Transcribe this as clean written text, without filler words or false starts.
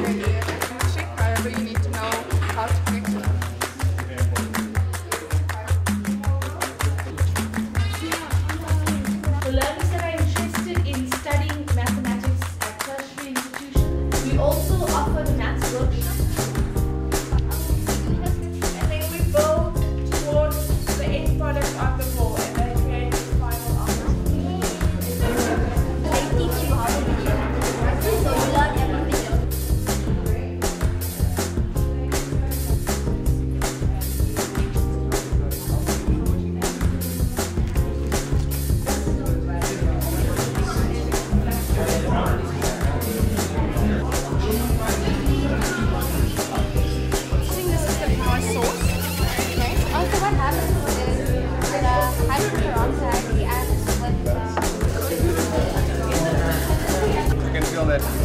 However, you need to know how to connect to it. For learners that are interested in studying mathematics at tertiary institutions, we also offer the maths workshop. And then we go towards the end product of the whole and then create the final outcome. I teach you how to do it. So you learn everything. Also, what happens is the hydrogen peroxide reacts with You can feel that